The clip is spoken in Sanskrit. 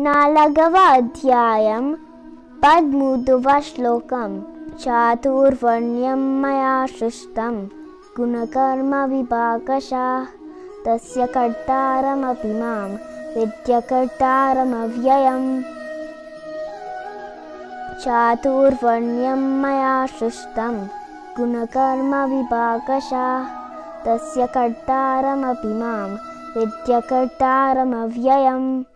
नालगवाध्यायं 13వ श्लोकं चातुर्वर्ण्यं मया सृष्टं गुणकर्मविभागशः तस्य कर्तारमपि मां विद्यकर्तारमव्ययम्। चातुर्वर्ण्यं मया सृष्टं गुणकर्मविभागशः तस्य कर्तारमपि मां विद्यकर्तारमव्ययम्।